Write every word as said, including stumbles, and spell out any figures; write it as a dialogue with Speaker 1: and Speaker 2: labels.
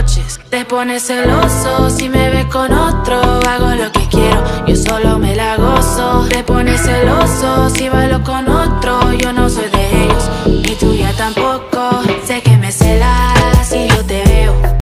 Speaker 1: noches. Te pones celoso si me ves con otro. Hago lo que quiero, yo solo me la gozo. Te pones celoso si bailo con otro. Yo no soy